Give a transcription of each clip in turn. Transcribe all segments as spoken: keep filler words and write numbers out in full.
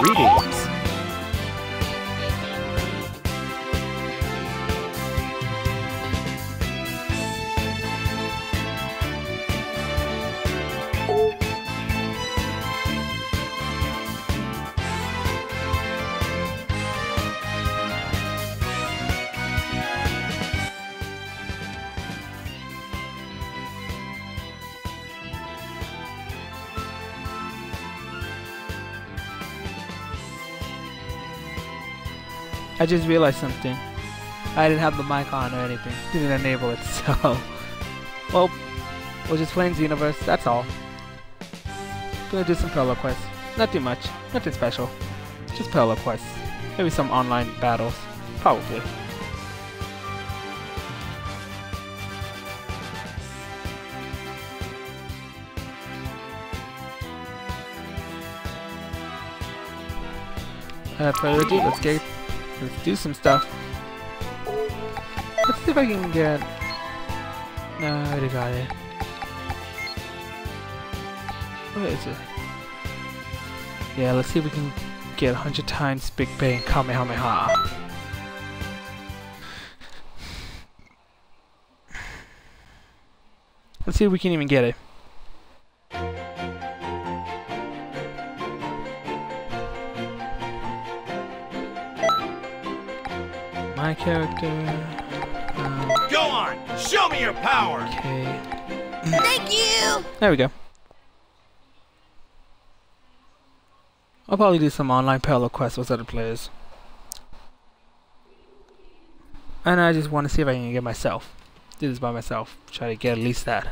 Greetings. I just realized something. I didn't have the mic on or anything. Didn't enable it, so... Well, we're just playing Xenoverse, that's all. Gonna do some parallel quests. Not too much. Nothing special. Just parallel quests. Maybe some online battles. Probably. Without further ado, let's get... Let's do some stuff. Let's see if I can get... No, I already got it. What is it? Yeah, let's see if we can get one hundred times Big Bang Kamehameha. Let's see if we can even get it. My character. Um, Go on, show me your power. Okay. Thank you. There we go. I'll probably do some online parallel quests with other players. And I just want to see if I can get myself. Do this by myself. Try to get at least that.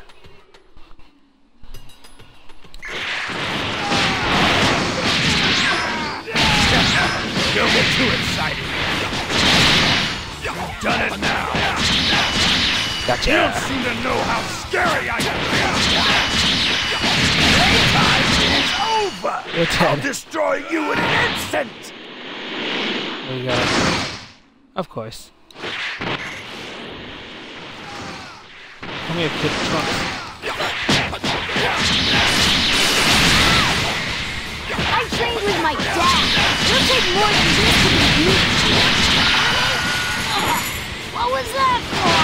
Don't get too excited. You've done it now. Gotcha. You don't seem to know how scary I am. Playtime is over. Your turn. I'll destroy you in an instant. There you go. Of course. Come here, kid. Trunks. I trained with my dad. It'll take more than this to beat me. What was that for?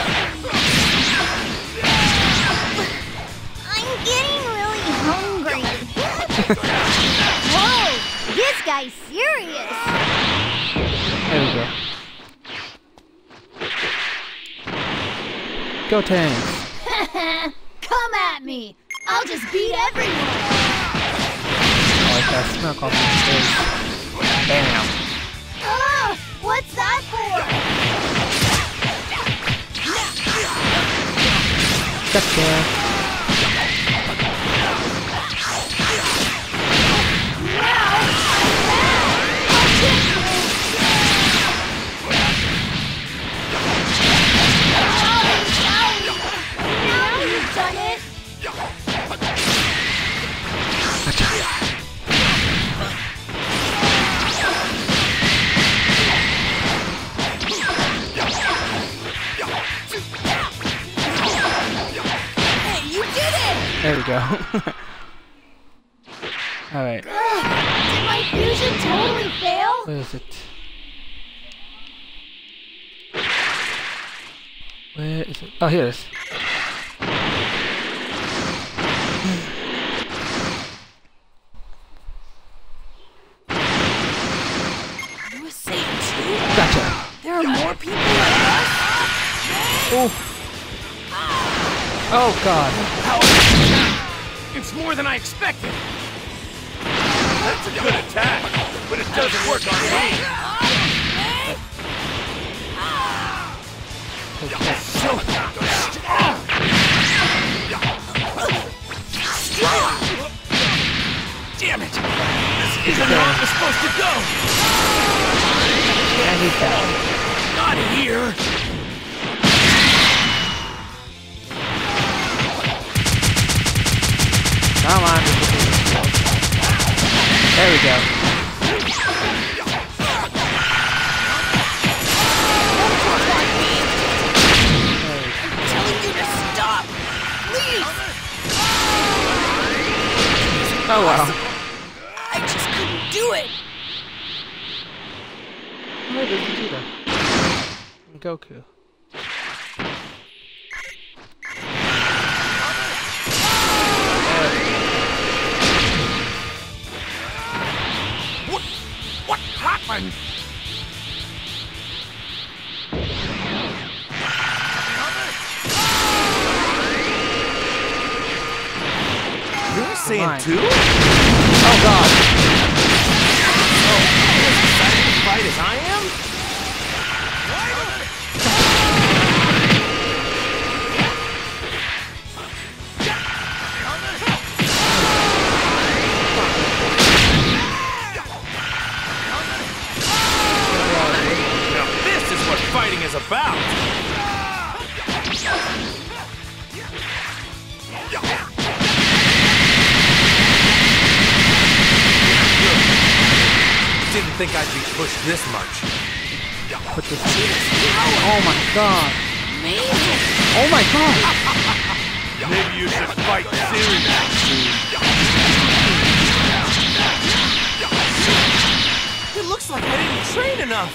I'm getting really hungry. Whoa, this guy's serious. There we go. Go Tanks. Come at me. I'll just beat everyone. I like that smoke off his face. Bam. Oh, what's that for? Gotcha. There we go. Alright. Did my fusion totally fail? Where is it? Where is it? Oh, here it is. You were saying too? Gotcha. There are more people like us? Oh. Oh god. It's more than I expected. That's a good attack, but it doesn't work on me. So strong. Damn it! This isn't how it was supposed to go. Yeah, he's down. Not here. Come on. There we go. I'm telling you to stop! Please! Oh wow. I just couldn't do it! Goku. What? What happened? You're Saiyan two? Oh god! Oh, you're as excited to fight as I am? Now this is what fighting is about! Didn't think I'd be pushed this much. Put this. Oh my god! Amazing! Oh my god! Maybe you should fight seriously. It looks like I didn't train enough.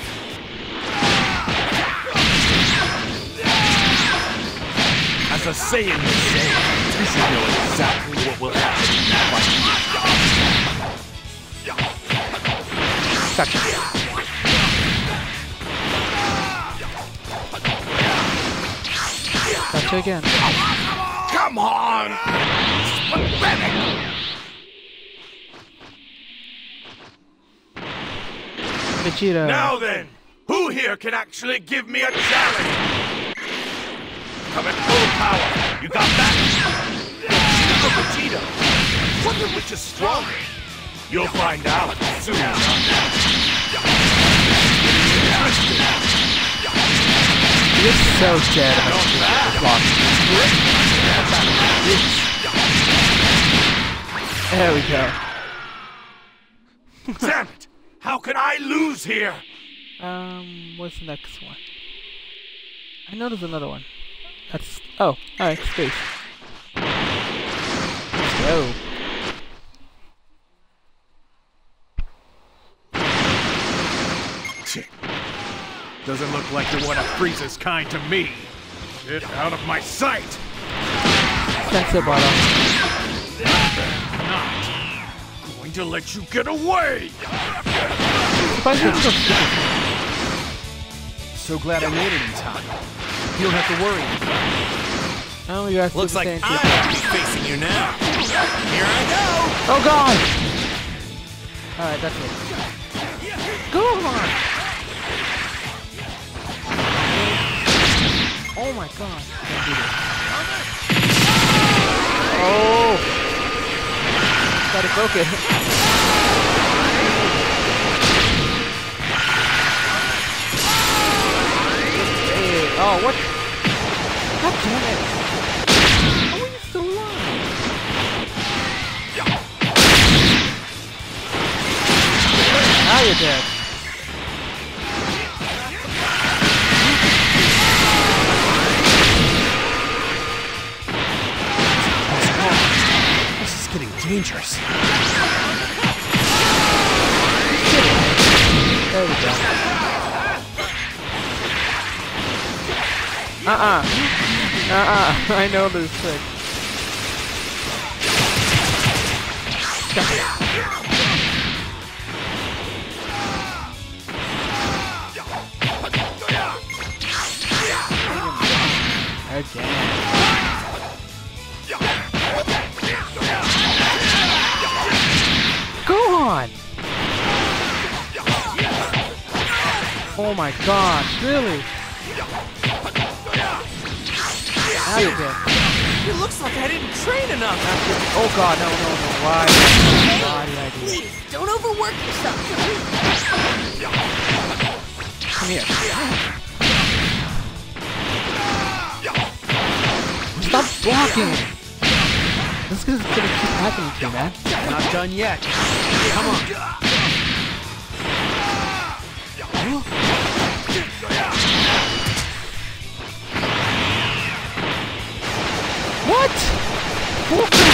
As a Saiyan would say, you should know exactly what will happen in the fight. Gotcha. Gotcha again. Come on! Pathetic! Vegeta. Now then, who here can actually give me a challenge? Come at full power. You got that? Vegeta. Wonder which is stronger. You'll find out soon enough. You're so dead. There we go. Damn it! How can I lose here? Um, what's the next one? I know there's another one. That's oh, alright, space. Let's go. Doesn't look like you're one of Frieza's kind to me. Get out of my sight! That's it, Bardock. Not going to let you get away! So glad I made it in time. You don't have to worry. Oh, you guys Looks like I'm facing you now. Here I go! Oh god! Alright, that's it. Go on! Oh my god. Can't do this. Oh! Gotta broke it. Hey, oh, what? God damn it. How are you still alive? Now you're dead. This is getting dangerous. There we go. Uh-uh. Uh-uh. I know this trick. Again. Go on! Oh my gosh, really? Now you're dead. It looks like I didn't train enough. Oh god, no, no, no. Why? Why did I do Please, don't overwork yourself. it? Come here. Stop blocking! This is gonna keep happening to you, man. Not done yet. Come on. What? Oh god!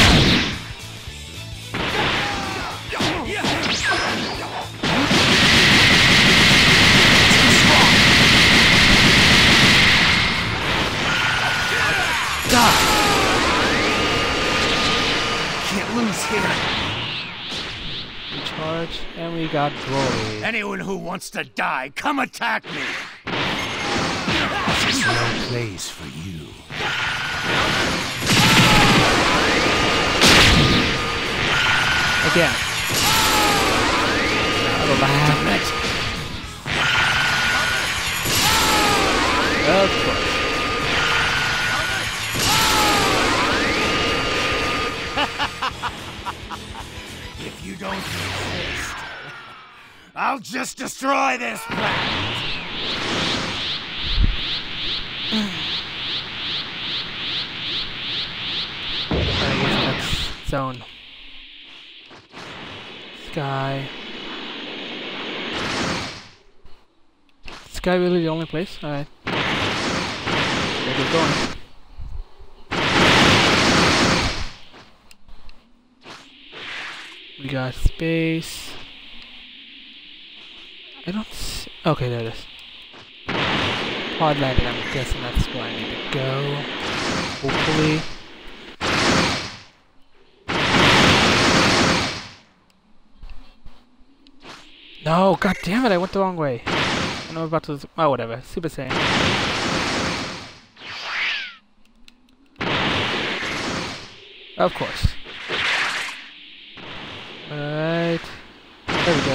here. Recharge, and we got glory. Anyone who wants to die, come attack me. This is no place for you. Again. Damn it. Of course. If you don't resist, I'll just destroy this planet. Alright, next zone. Sky. Sky really the only place? Alright. We'll get going. We got space. I don't see. Okay, there it is. Pod landing, I'm guessing that's where I need to go. Hopefully. No, god damn it, I went the wrong way. I know I'm about to. Oh, whatever. Super Saiyan. Of course. Alright. There we go.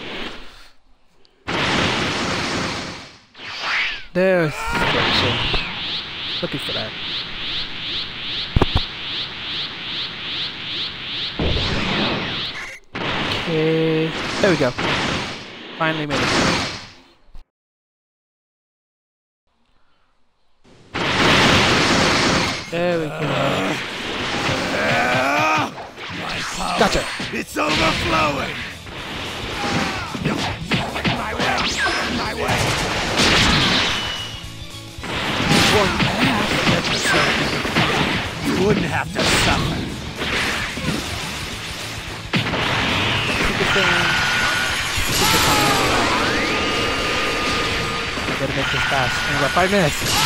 There's the looking for that. Okay. There we go. Finally made it. There we go. Gotcha. It's overflowing. My way. My way. You wouldn't have to suffer. I gotta make this fast. In about five minutes.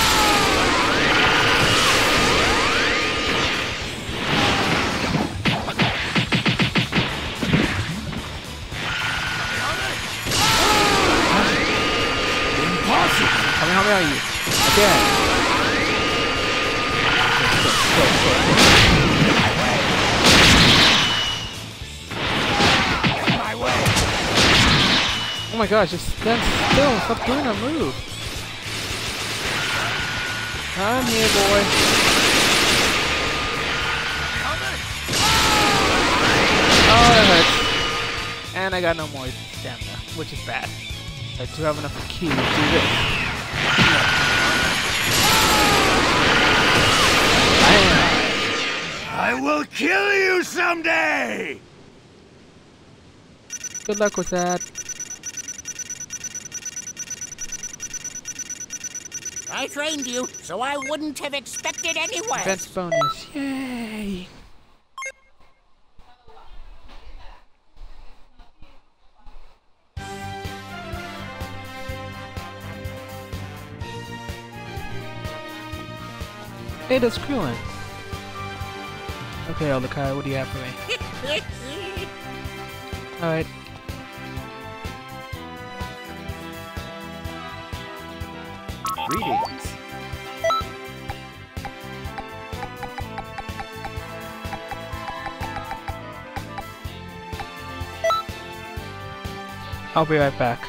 How many, how many are you? Again. Go, go, go. My way. Oh my gosh, just stand still. Stop doing that move. Come here, boy. Oh, that hurts. And I got no more stamina, which is bad. I do have enough key to do this. I will kill you someday! Good luck with that. I trained you, so I wouldn't have expected any less. Advanced bonus. Yay! Hey, that's Krillin. Okay, Eldekai, what do you have for me? Alright. Greetings. I'll be right back.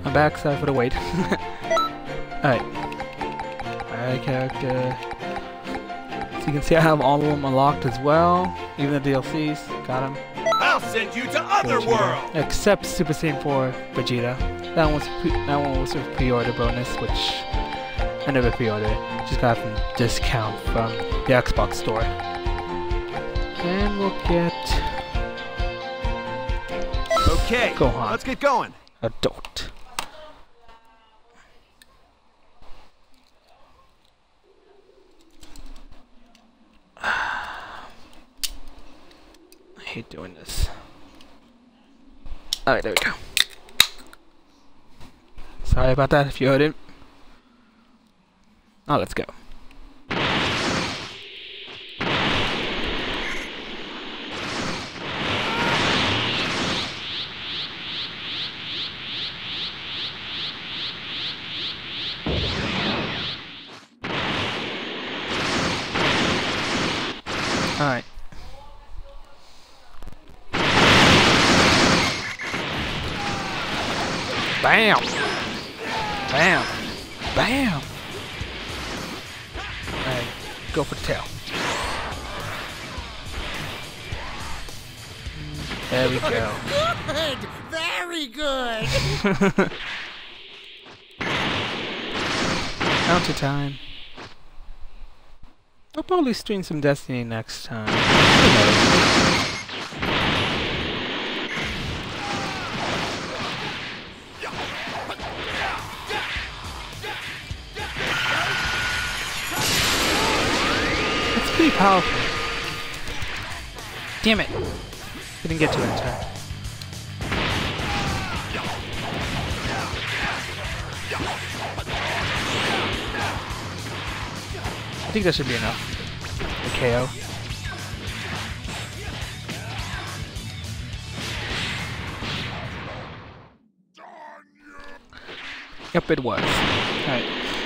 I'm back, sorry for the wait. Alright. Alright, character. So you can see I have all of them unlocked as well. Even the D L Cs. Got them. I'll send you to other worlds! Except Super Saiyan four Vegeta. That one's pre that one was a pre-order bonus, which I never pre-ordered. Just got from discount from the Xbox store. And we'll get Okay, Gohan. let's get going. Adult. I hate doing this. Alright, there we go. Sorry about that if you heard it. Now let's go. Alright. Bam! Bam! Bam! Alright, go for the tail. There we go. Good! Very good! Counter time. I'll probably stream some Destiny next time. Who knows? It's pretty powerful. Damn it! Didn't get to it in time. I think that should be enough. A K O. Yep, it was. Alright.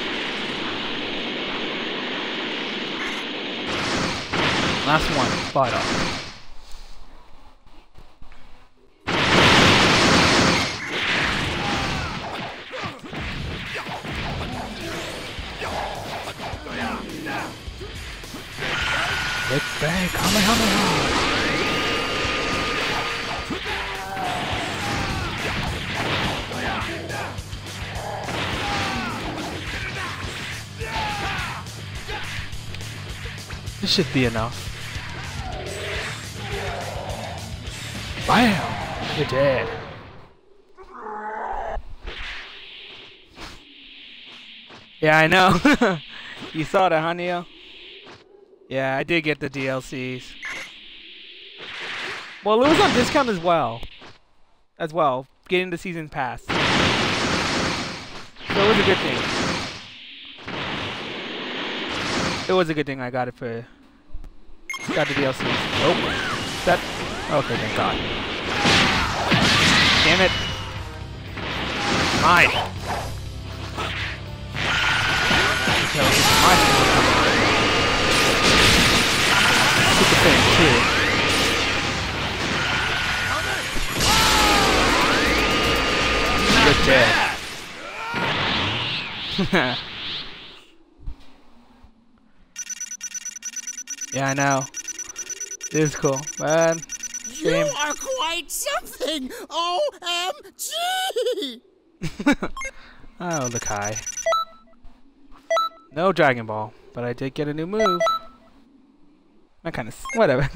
Last one. Fight off. Big bang, Kamehameha! This should be enough. Bam! You're dead. Yeah, I know. You saw that, huh, Neo? Yeah, I did get the D L Cs. Well, it was on discount as well. As well, getting the season pass. So it was a good thing. It was a good thing I got it for... Got the D L Cs. Oh, that... Okay, thank God. Damn it. Mine. Okay, my Super Saiyan two. You're dead. Yeah, I know. It is cool, man. You are quite something! O M G! Oh, the Kai. No Dragon Ball, but I did get a new move. That kind of... whatever.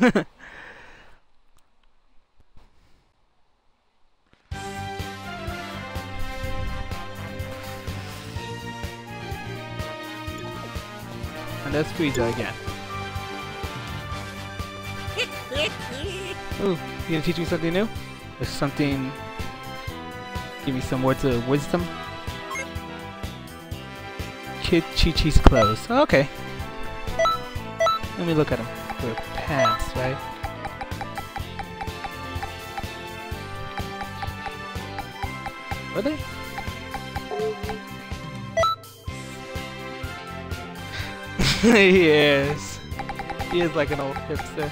And there's Frieza again. Ooh, you gonna teach me something new? Or something... give me some words of wisdom? Kid Chi-Chi's clothes. Oh, okay. Let me look at him. They're pants, right? Were they? He is. He is like an old hipster.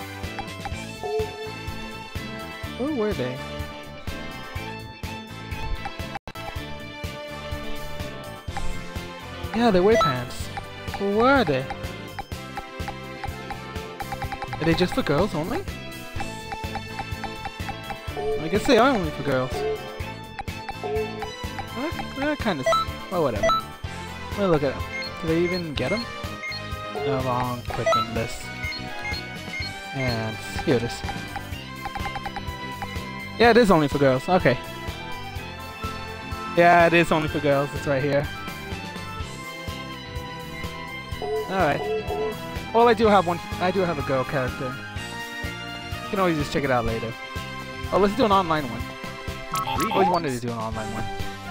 Where were they? Yeah, they wear pants. Where are they? Are they just for girls only? I guess they are only for girls. What? That kind of... Well, whatever. Well, look at them. Did they even get them? No, wrong equipment list. And here it is. Yeah, it is only for girls. Okay. Yeah, it is only for girls. It's right here. Alright. Well, I do have one. I do have a girl character. You can always just check it out later. Oh, let's do an online one. I always wanted to do an online one.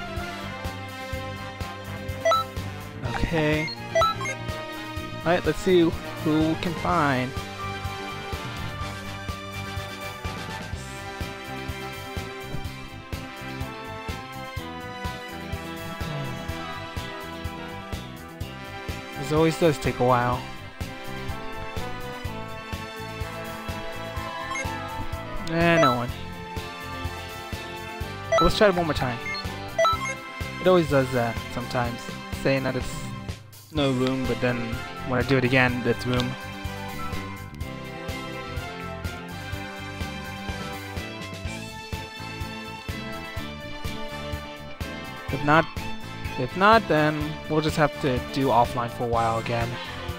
Okay. Alright, let's see who we can find. This always does take a while. Eh, no one. Let's try it one more time. It always does that sometimes, saying that it's no room, but then when I do it again, it's room. If not, if not, then we'll just have to do offline for a while again.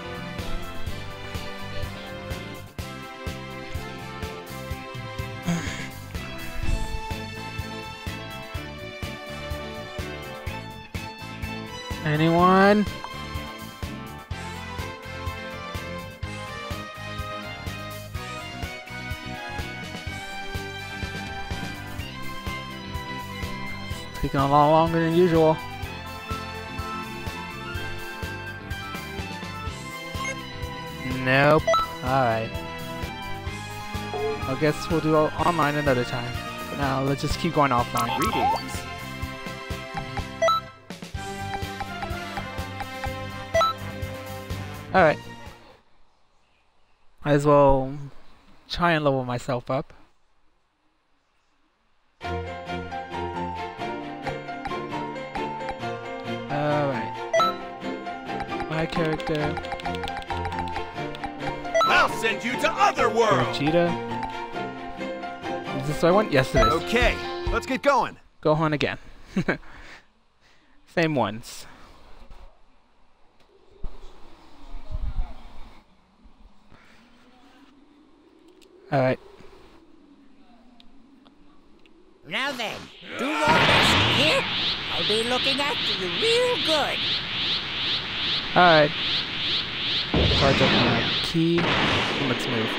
Anyone? It's taking a lot longer than usual. Nope. Alright. I guess we'll do online another time. For now, let's just keep going offline. Greetings. Alright. Might as well try and level myself up. Alright. My character. I'll send you to other worlds. Vegeta. Is this what I want? Yes, it is. Okay, let's get going. Gohan again. Same ones. Alright. Now then, do your best here. I'll be looking after you real good. Alright. Charge up my key. And let's move.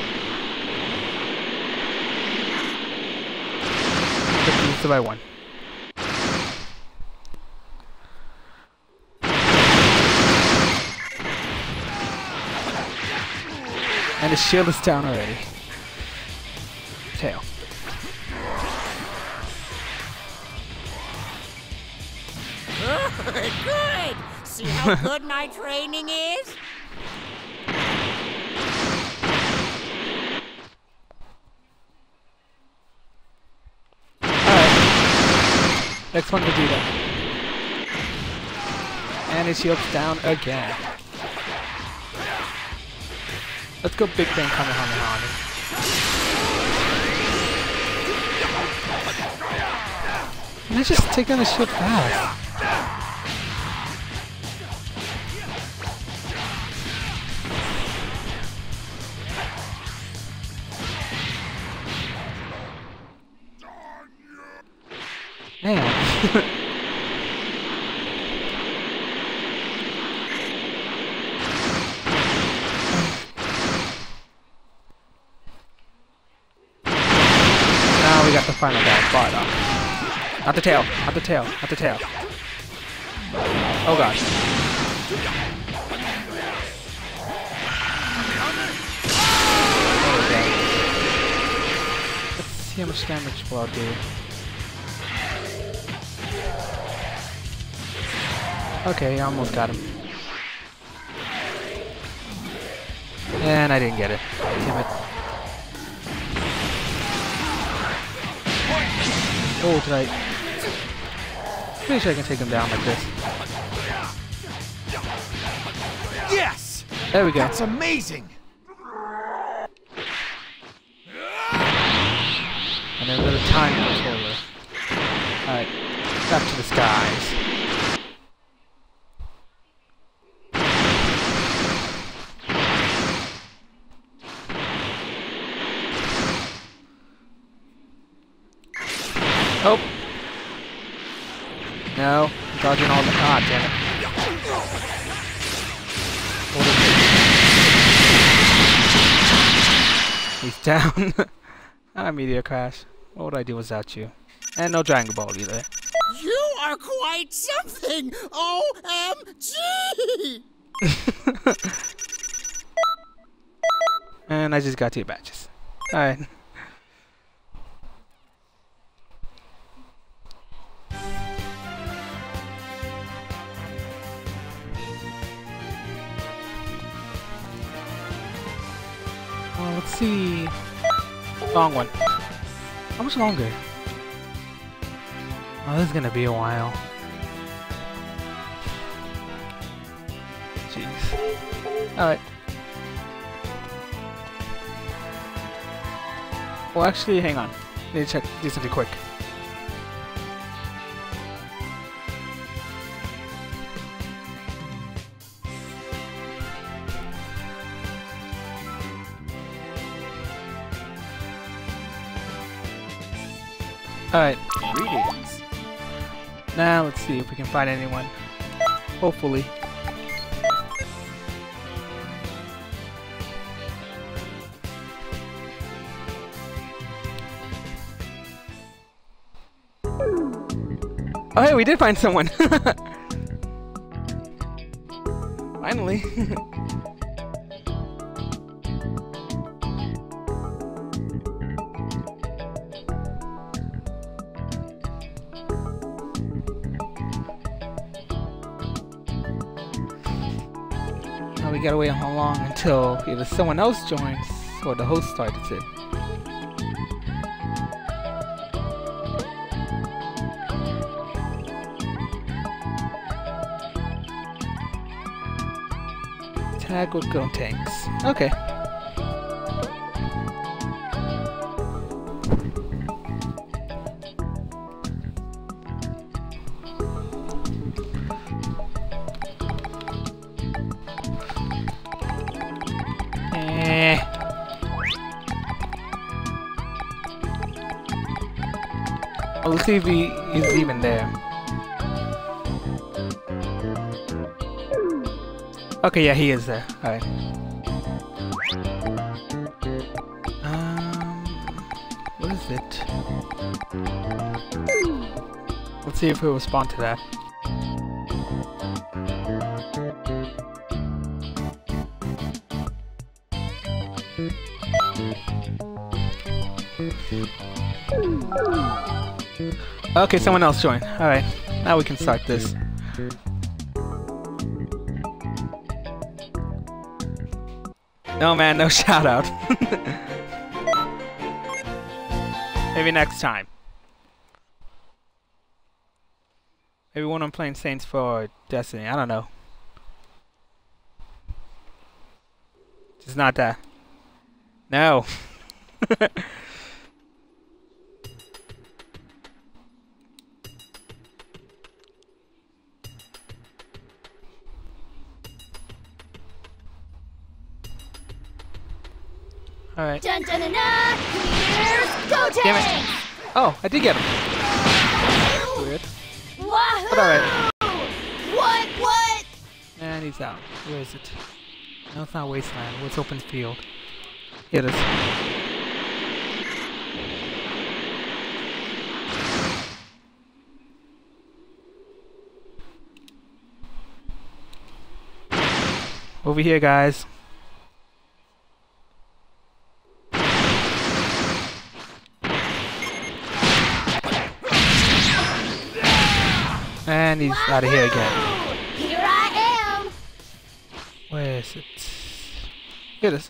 This is the right one. And the shield is down already. Tail. Good! See how good my training is? Alright. Next one, Vegeta. And his shield's down again. Let's go Big Bang Kamehameha. Let's just take down the shield fast. Man. Now we got the final boss, Bardock. Not the tail, not the tail, not the tail. Oh gosh. There we go. Let's see how much damage will I do. Okay, I almost got him. And I didn't get it. Damn it. Oh, did I... Pretty sure I can take him down like this. There we go. That's amazing. And then a little time controller. Alright, back to the skies. Oh! No, I'm dodging all the. Ah, damn it. He's down. Ah, meteor crash. What would I do without you? And no Dragon Ball either. You are quite something! O M G! And I just got two badges. Alright. Well, let's see. Long one. How much longer? Oh, this is gonna be a while. Jeez. Alright. Well, actually, hang on. Need to check, do something quick. Alright. Greetings. Now let's see if we can find anyone. Hopefully. Oh hey, we did find someone! Finally. Now we gotta wait how long until either someone else joins or the host starts it. Tag would go tanks. Okay. Eh. Well, let's see if he is even there. Okay, yeah, he is there. Alright. Um, what is it? Let's see if he'll respond to that. Okay, someone else joined. Alright, now we can start this. No man, no shout out. Maybe next time. Maybe when I'm playing Saints for Destiny, I don't know. Just not that. No. Alright. Dun dun dun dun! Here's go Damn it. tank! Oh, I did get him. Weird. Wahoo! But alright. What? What? And he's out. Where is it? No, it's not Wasteland. What's open field? Here it is. Over here, guys. And he's out of here again. Here I am. Where is it? Here it is.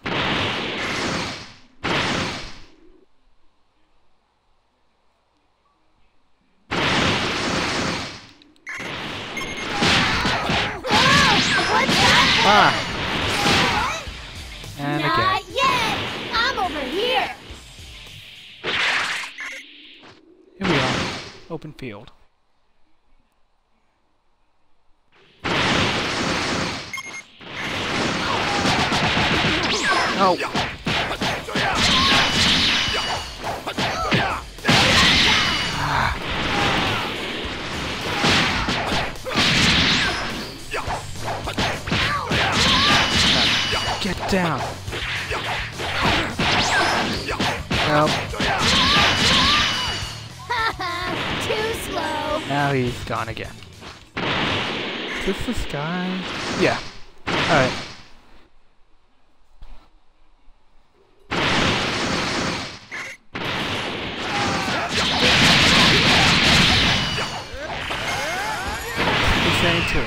Whoa, what's that? Ah! open field. Oh. Get down. Nope. Too slow. Now he's gone again. Is this this guy? Yeah. Alright. He's saying too.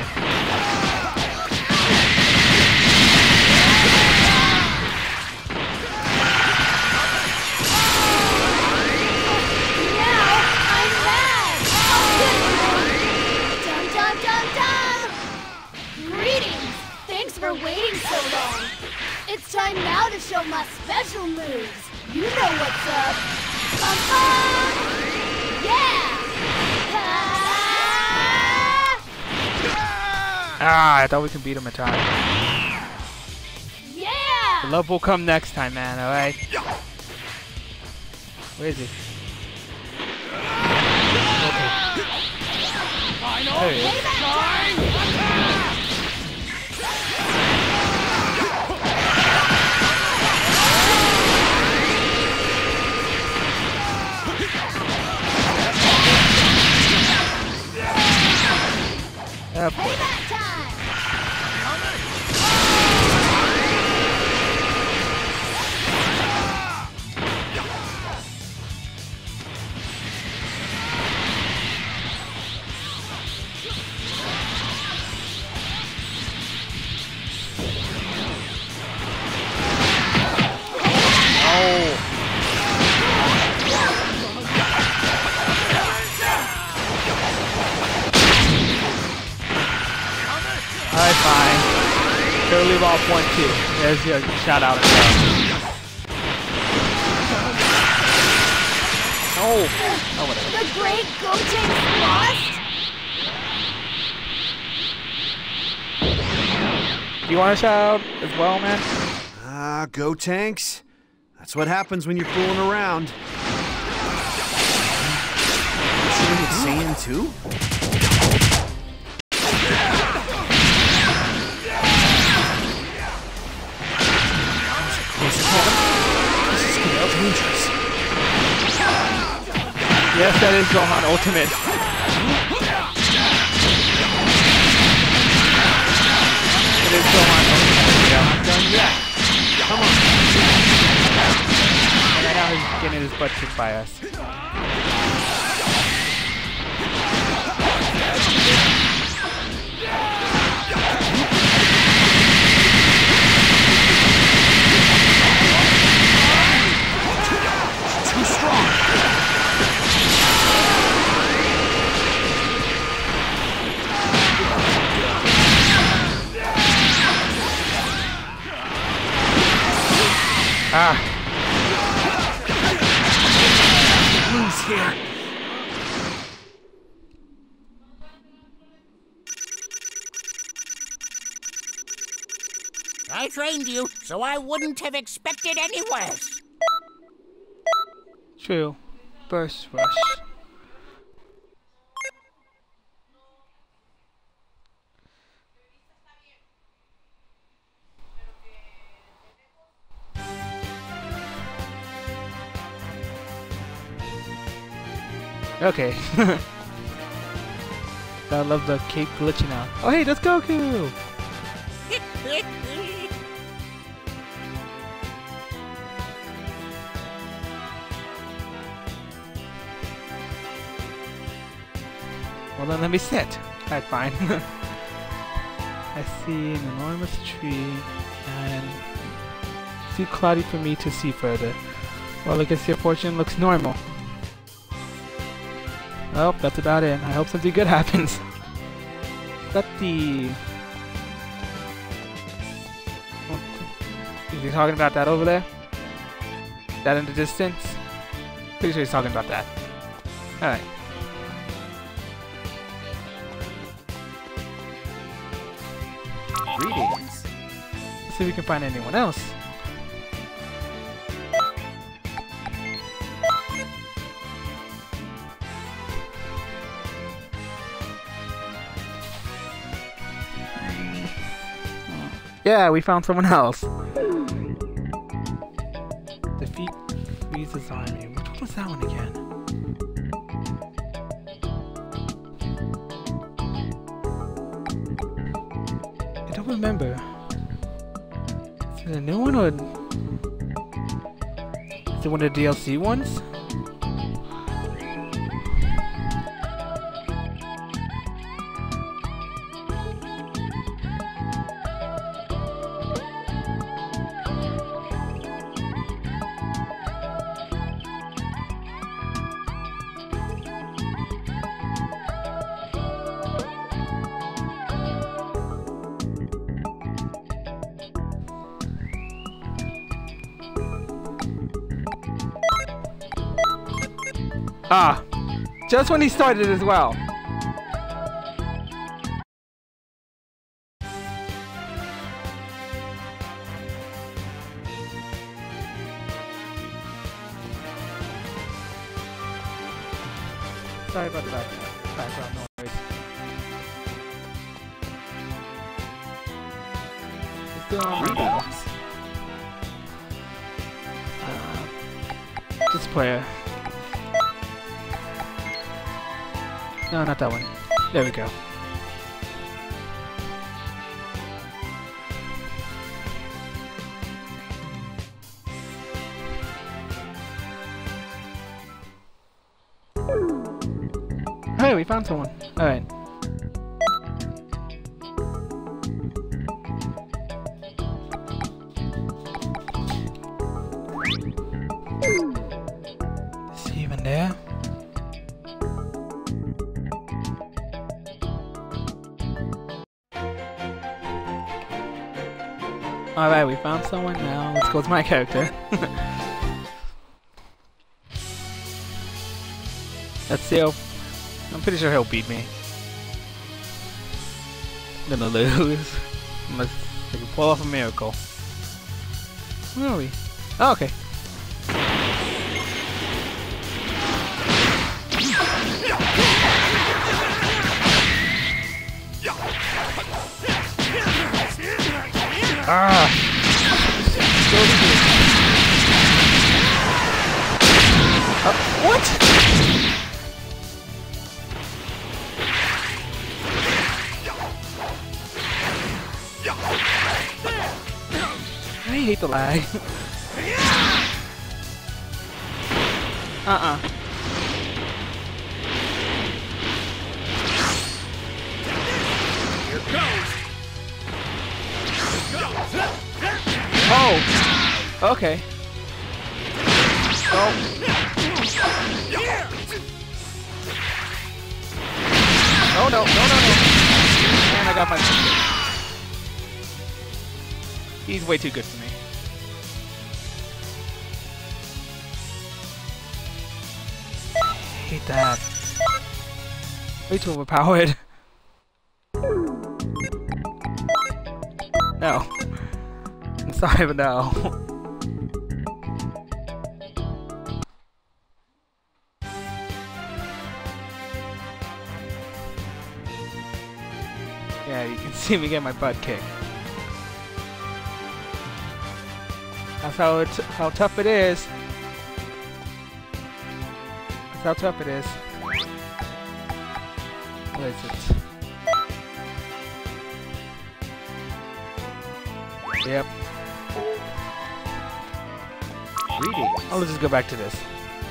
For waiting so long. It's time now to show my special moves. You know what's up. Bum, bum. Yeah! Ah! Ah, I thought we could beat him in time. Yeah! The love will come next time, man, alright? Where is he? Okay. There he is. Yep. Payback time! Alright, fine. Go leave off one, two. There's your shout out. Oh! Oh, whatever. The great Gotenks lost? Do you want to shout out as well, man? Ah, go tanks. That's what happens when you're fooling around. Shouldn't it Saiyan too? This is getting dangerous. Yes, that is Gohan Ultimate. It is Gohan Ultimate. Yeah, I'm done yet. Come on. And right now he's getting his butt kicked by us. Too strong. Ah. Blue's here. I trained you, so I wouldn't have expected any worse. True. Burst rush. Okay. I love the cape glitching out. Oh hey, that's Goku! Well then let me sit. Alright, fine. I see an enormous tree and it's too cloudy for me to see further. Well, I guess your fortune looks normal. Well, that's about it. I hope something good happens. Is that the... Is he talking about that over there? That in the distance? Pretty sure he's talking about that. Alright. Greetings. Let's see if we can find anyone else. Yeah, we found someone else. Defeat Frieza's army. Which one was that one again? I don't remember. Is it a new one or is it one of the D L C ones? Ah, just when he started as well. Sorry about the back background noise. Let's do on my balance. Uh, this player. No, not that one. There we go. Hey, we found someone. Alright. Is he even there? Alright, we found someone now. Let's go to my character. Let's see how... I'm pretty sure he'll beat me. I'm gonna lose. Unless I can pull off a miracle. Where are we? Oh, okay. Ah! Uh, what? I hate the lag. Uh-uh. Here goes. Oh! Okay. Oh. Oh no, no, no, no. And I got my... He's way too good for me. I hate that. Way too overpowered. No. I'm sorry, but no. Yeah, you can see me get my butt kicked. That's how it, how tough it is. That's how tough it is. What is it? Yep. Greetings. Oh, let's just go back to this.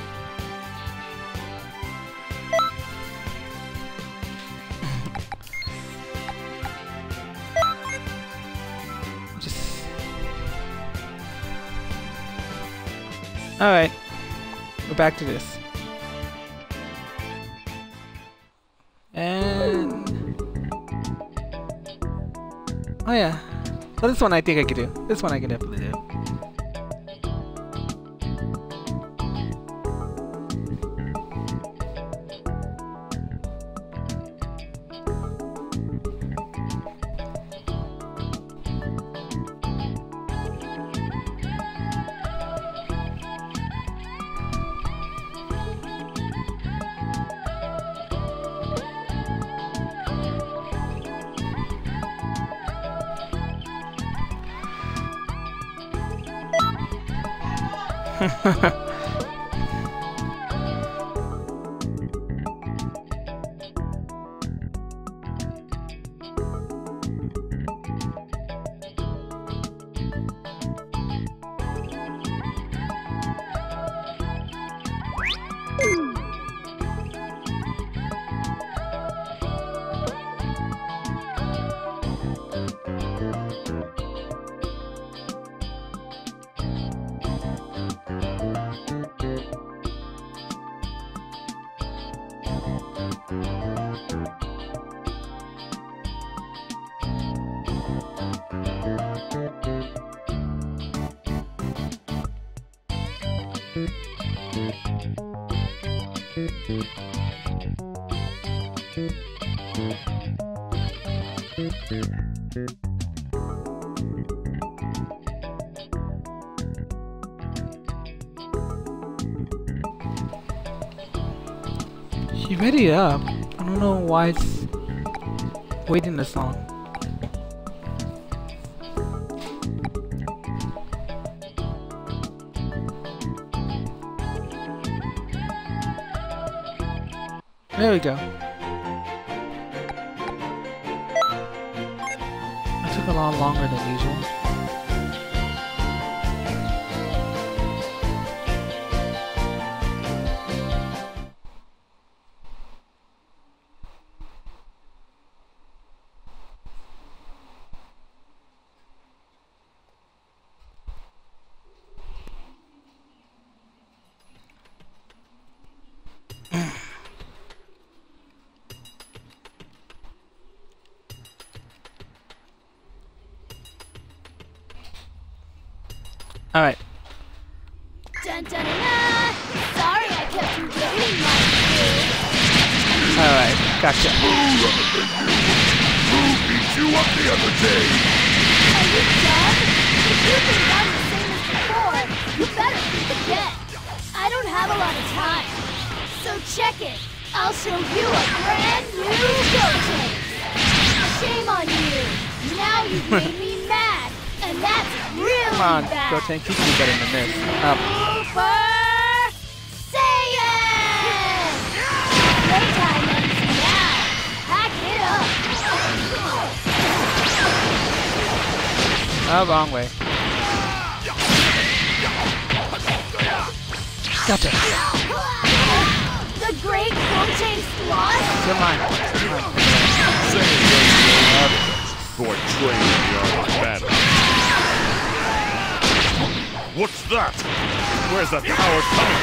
Just... Alright. We're back to this. And... Oh yeah. Well, this one I think I could do. This one I can definitely do. She ready it up. I don't know why it's waiting this long. There we go. That took a lot longer than usual. Alright. Dun, dun, dun, dun. Sorry I kept you waiting, my dude. Alright, gotcha. Who beat you up the other day? Are you done? If you think I'm the same as before, you better think again. I don't have a lot of time. So check it. I'll show you a brand new Goten. Shame on you. Now you've made me mad. And that's really Come on, bad. Goten, you can do better than this. Up. Super Saiyan! Playtime ends now. Pack it up. Oh, wrong way. Gotcha. The great Goten Sloth? Come on. Come on. Saying there's no evidence for training the art of battle. What's that? Where's that power coming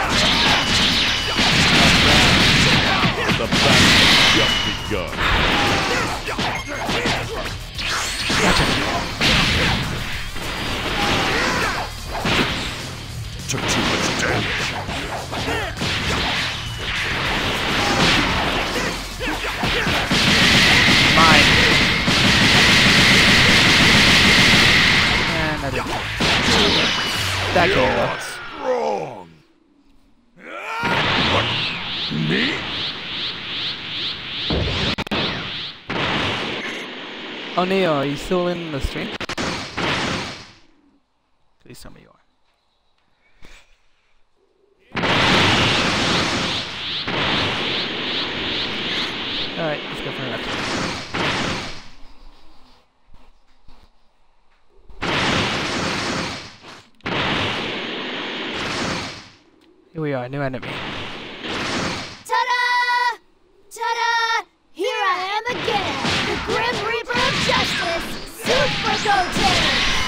from? The battle has just begun. Gotcha. Took too much damage. Mine. And I didn't. That You're game though. strong. What? Me? Oh, Neo, are you still in the stream? Please tell me you are. Alright, let's go for the next one. Here we are, new enemy. Ta-da! Ta-da! Here I am again, the Grim Reaper of Justice, Super Goten!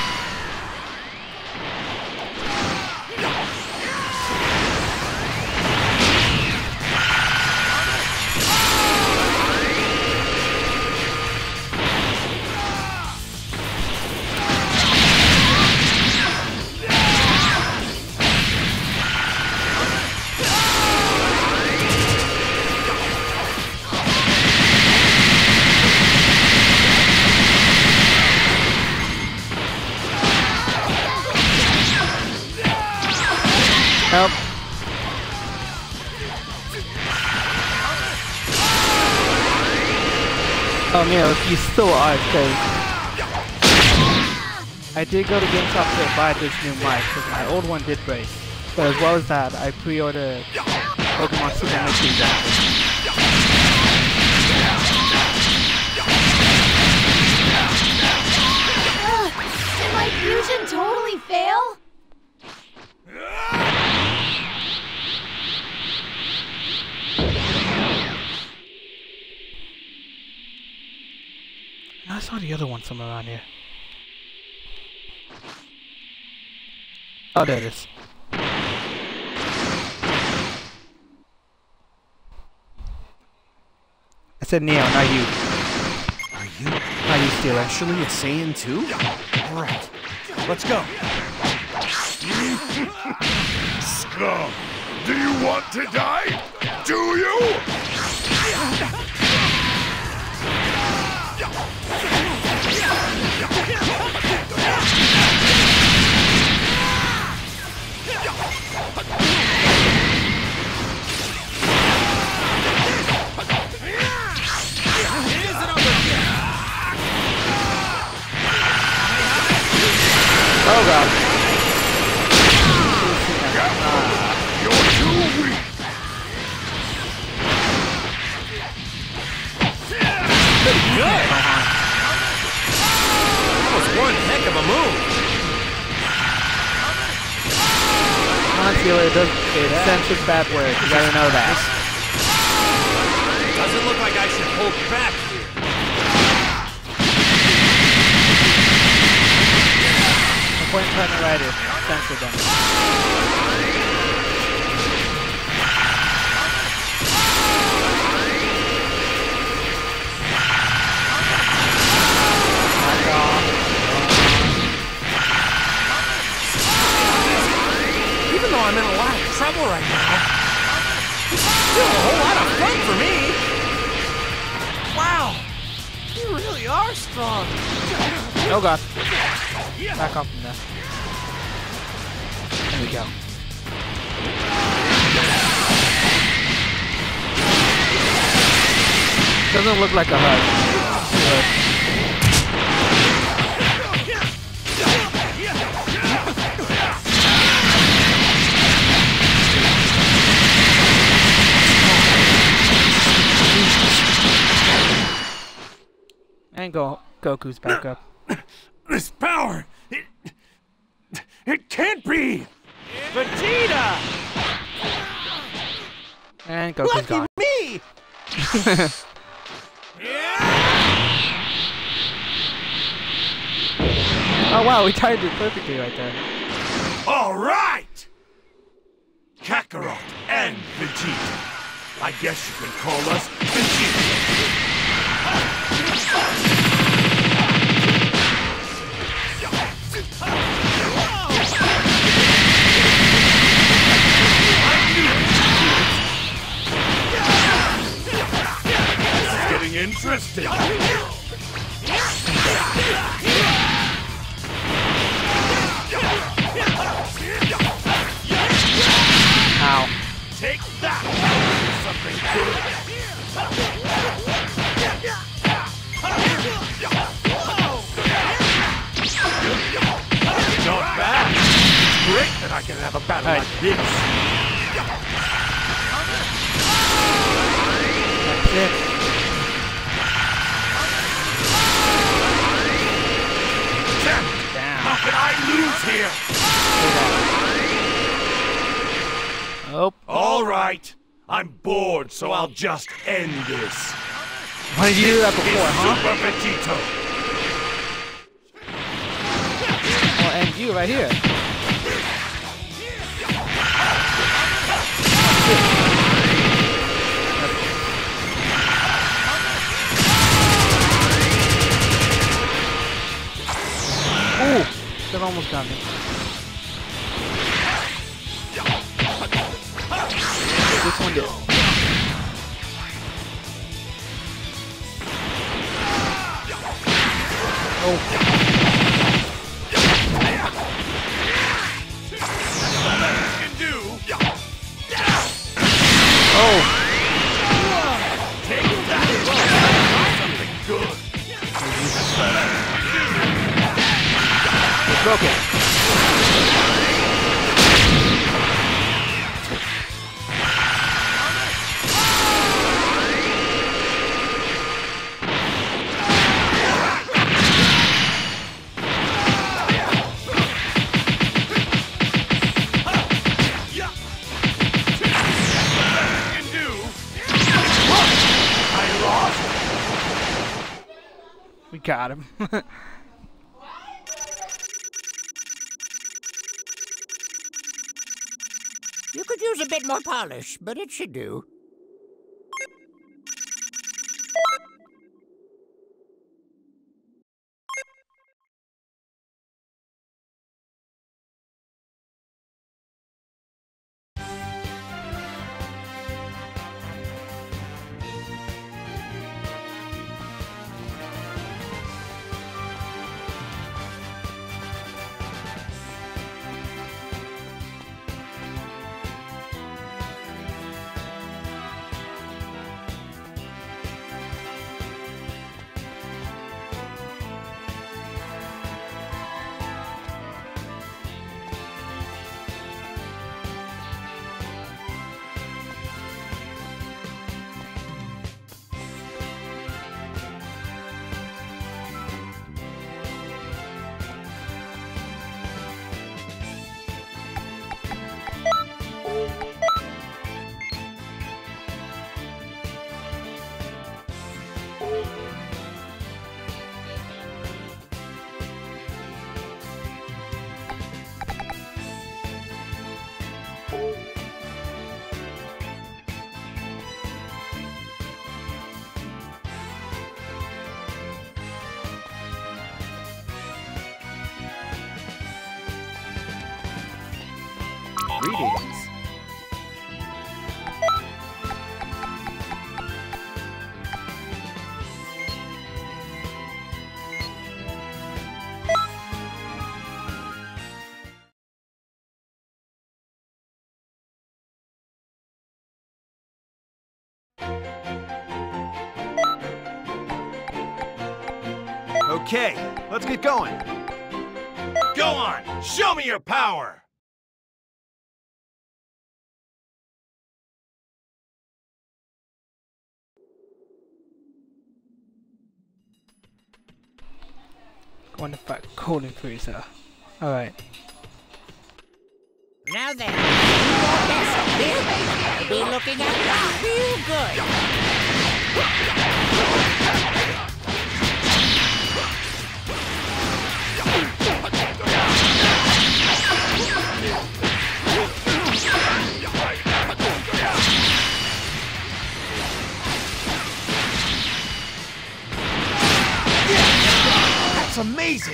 Help. Oh, Neo, if you still are, because I did go to GameStop to buy this new mic because my old one did break. But as well as that, I pre-ordered Pokemon Super Mystery Jacket. Did my fusion totally fail? I saw the other one somewhere around here. Oh, there it is. I said Neo, not you. Are you Not you, Steeler. actually a Saiyan too? Alright, let's go. Scum! Do you want to die? Do you? Oh god. You're too weak. Pretty good. That was one heck of a move. Come on, Steeler, it, does, it censors bad words. You gotta know that. Doesn't look like I should hold back here. The point trying to write it. Censor them. Even though I'm in a lot of trouble right now, it's still a whole lot of fun for me. Wow, you really are strong. Oh god. Back off from there. There we go. Doesn't look like a hug. And go Goku's back up. This power, it, it can't be. Vegeta! And Goku's Lucky gone. me! Oh wow, we timed it perfectly right there. All right. Kakarot and Vegeta. I guess you can call us Vegeta. Getting interesting. Ow. Take that. Something not bad. Great that I can have a battle Hey. like this. That's it. Damn it. Down. How can I lose here? Oh. All right. I'm bored, so I'll just end this. Why did you do that before, It's huh? Super Vegito. Well, and you right here. Ooh, that almost got me. This one did. Oh. Can do. Oh. Take that. Something good. Broke it. We got him. You could use a bit more polish, but it should do. Greetings. Okay, let's get going. Go on! Show me your power! Going to fight Golden Freezer. Alright. Now then, you won't mess up this baby. I'll be looking at you real good. That's amazing!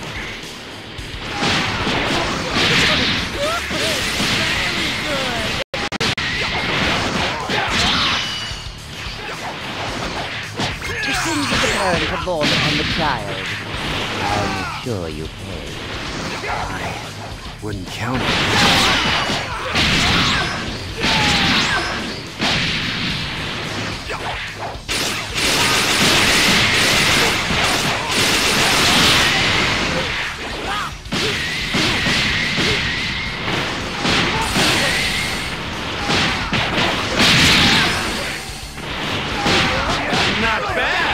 The sins of the parent are born upon the child. I'm sure you pay. I wouldn't count on it. Not bad!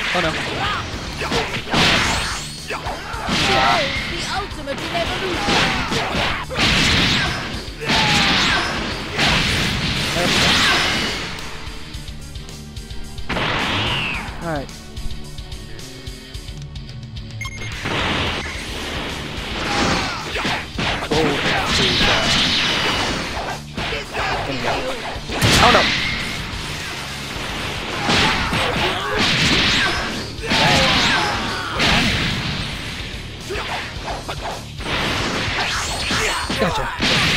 Oh no. The ultimate in evolution. Alright. Oh no! Gotcha.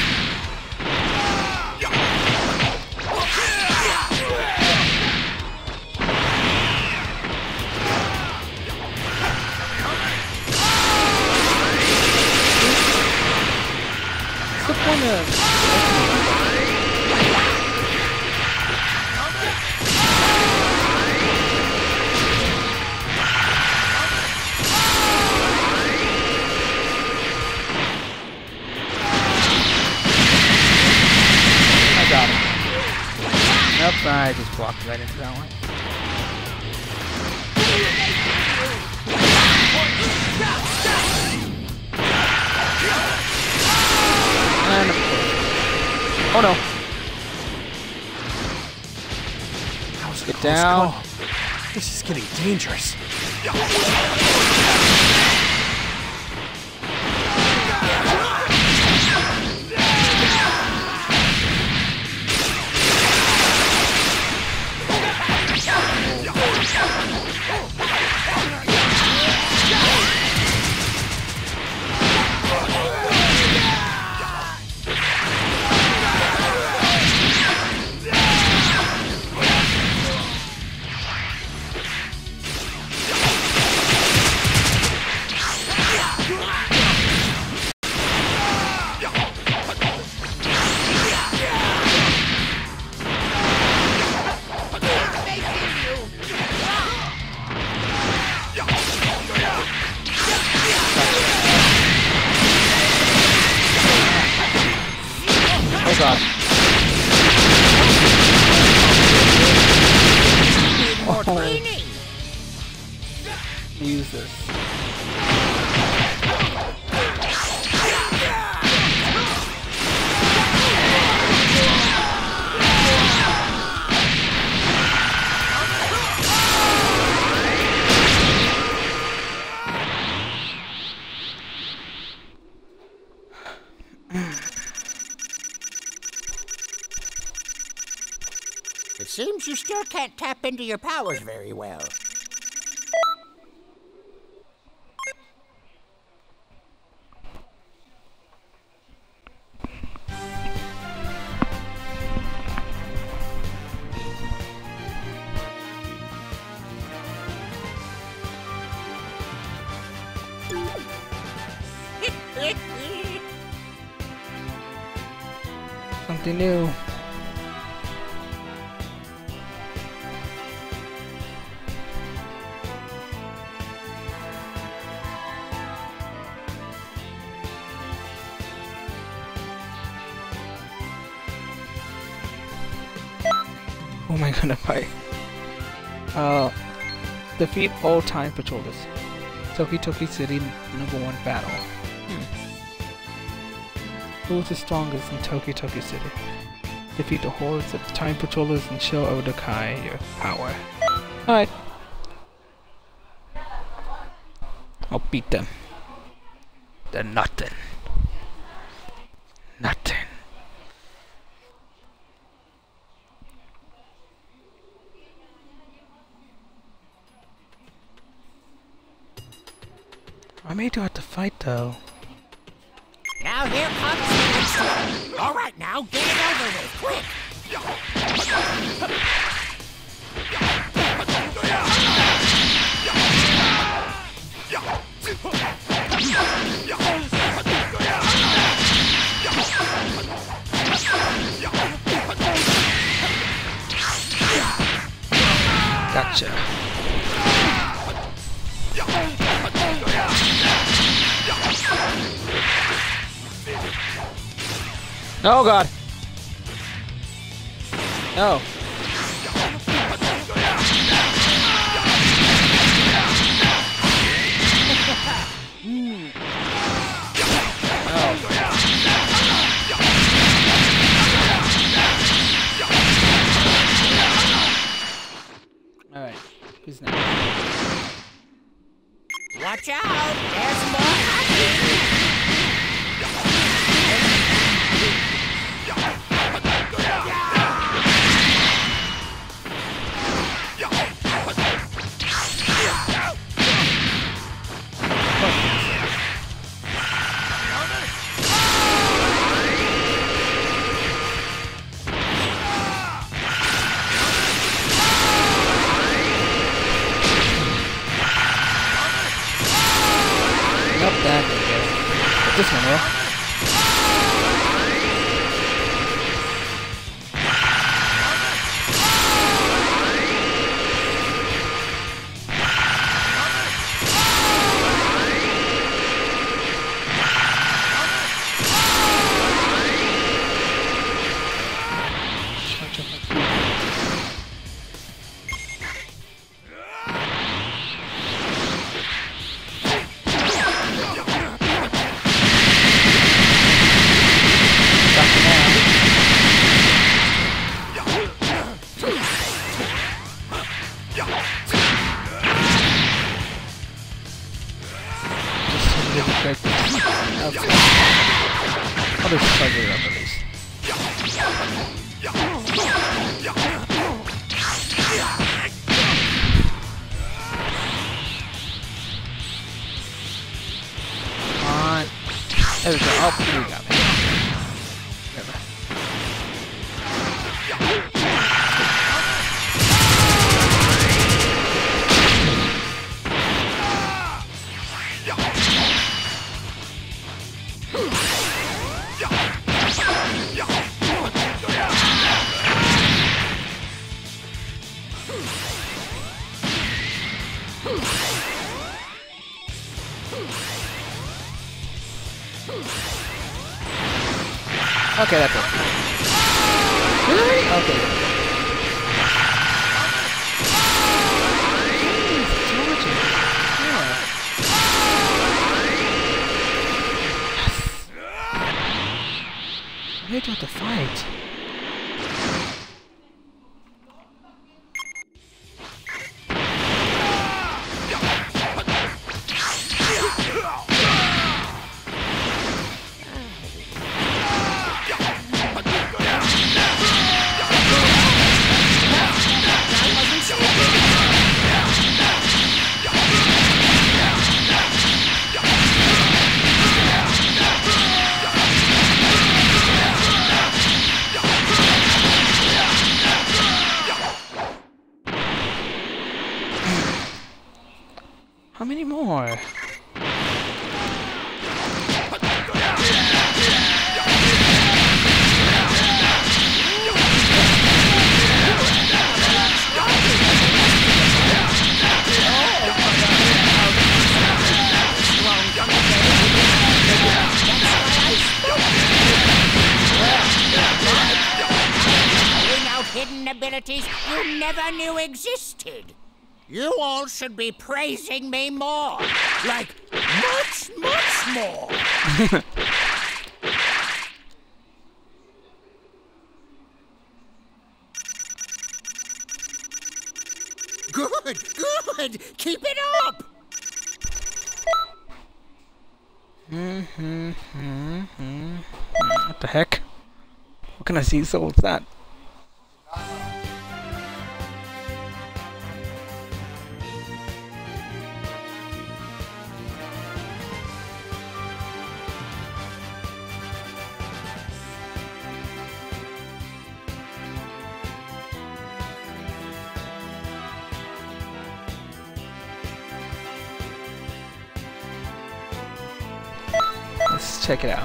What's the point of... Nope, I just walked right into that one. And of course. Oh no! That was a Get close down. call. This is getting dangerous. Oh god. Oh. Use this. It seems you still can't tap into your powers very well. Something new. Who am I gonna fight? Uh, defeat all time patrollers. Toki Toki City number one battle. Hmm. Who's the strongest in Toki Toki City? Defeat the hordes of time patrollers and show Odokai your power. Alright. I'll beat them. They're nothing. Nothing. I may do have to fight though. Now here comes the incident. All right, now get it over with, quick. Gotcha. Oh god. No. Who's next? Watch out! There's more happening! Nope, that didn't get it. But this one will. I'll just plug it up at least. Come on. There we go. Oh, we got it. Never. Okay, that's it. Really? Okay. Jeez, Georgia. Yeah. Yes. We have to fight. How many more? Hidden abilities you never knew existed. You all should be praising me more. Like, much, much more. Good, good. Keep it up. Mm-hmm, mm-hmm. What the heck? What kind of sea soul is that? Let's check it out.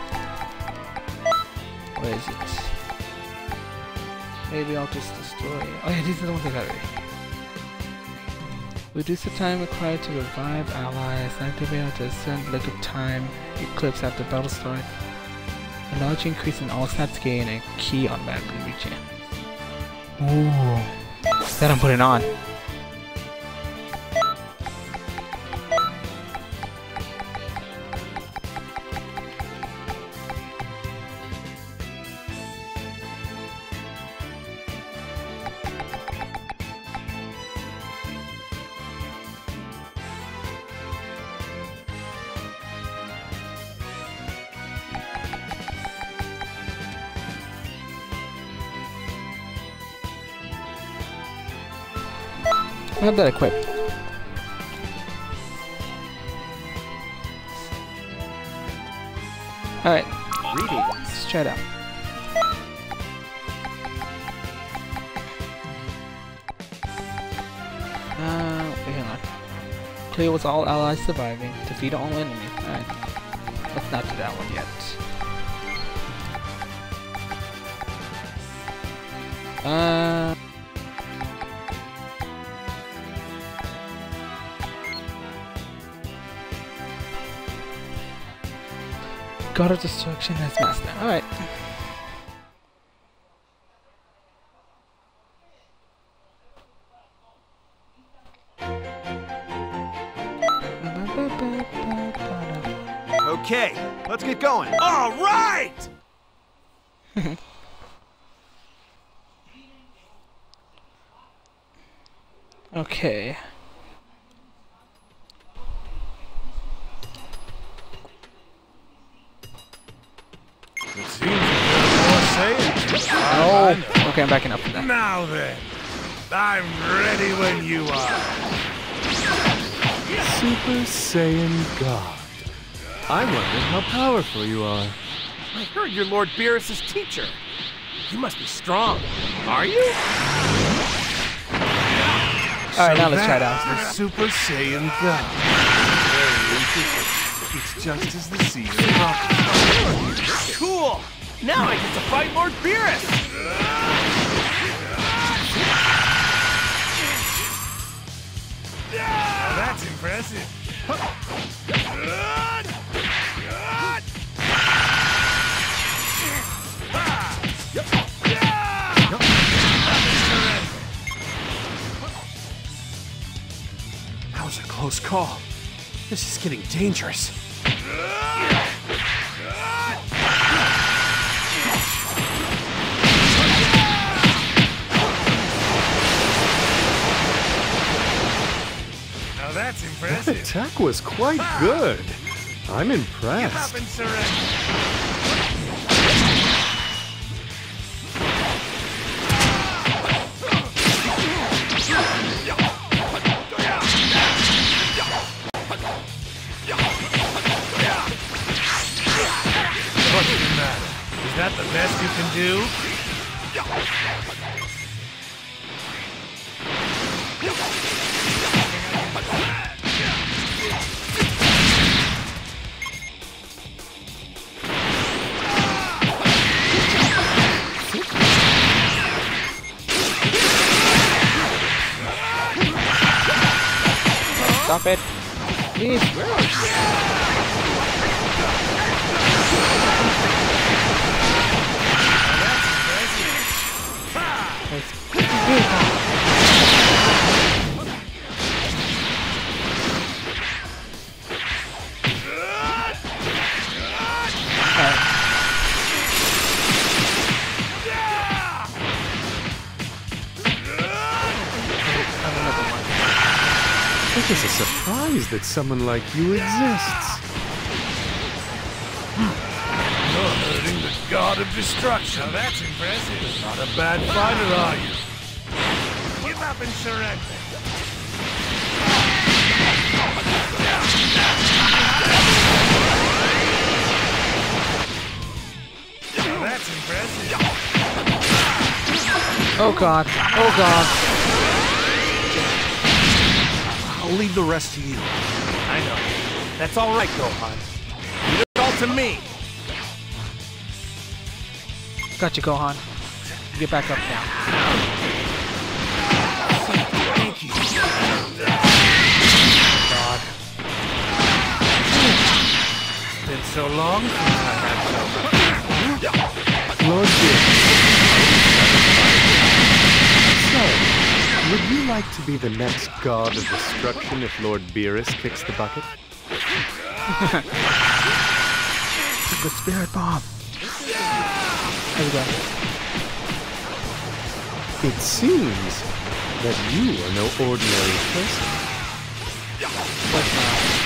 Where is it? Maybe I'll just destroy it. Oh yeah, these are the ones I got already. Reduce the time required to revive allies. Activate to send liquid time eclipse after battle start. A large increase in all stats gain and key automatically reach it. Ooh. That I'm putting on. have that equipped. Alright, let's try it out. Uh, wait, hang on. Clear with all allies surviving. Defeat all enemies. Alright. Let's not do that one yet. Uh... God of Destruction as master. Alright. Okay, let's get going. All right! Okay. It seems more saying. Oh, okay, I'm backing up from that. Now then, I'm ready when you are. Super Saiyan God. I wonder how powerful you are. I heard you're Lord Beerus's teacher. You must be strong. Are you? Alright, now let's try it out. The Super Saiyan God. Very interesting. It's just as the season promised. Cool! Now I get to fight Lord Beerus! Now that's impressive. That was a close call. This is getting dangerous. Now that's That impressive. attack was quite good. I'm Give up impressed. and surrender. What's the matter? Is that the best you can do? Stop it. Please. It is a surprise that someone like you exists. You're hurting the God of Destruction. Now that's impressive. Not a bad fighter, are you? Give up and surrender. Now that's impressive. Oh god. Oh god. I'll leave the rest to you. I know. That's all right, Gohan. Leave it all to me. Got you, Gohan. Get back up now. Thank you. God. It's been so long since I had so much. Lord Beerus. So, would you like to be the next God of Destruction if Lord Beerus kicks the bucket? The spirit bomb. There we go. It seems that you are no ordinary person. What's now?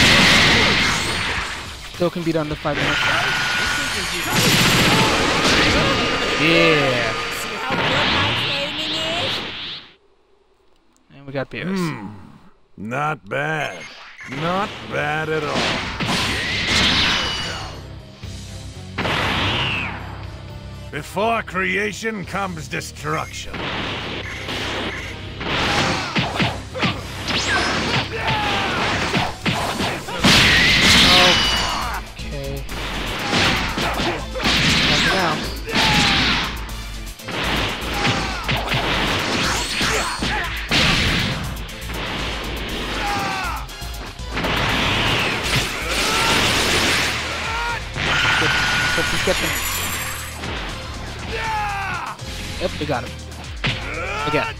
Still can beat under five minutes. Yeah. See how good my training is? And we got beers. Hmm. Not bad. Not bad at all. Before creation comes destruction. Okay. Knock it out. Let's just get them. Yep, we got him. Again.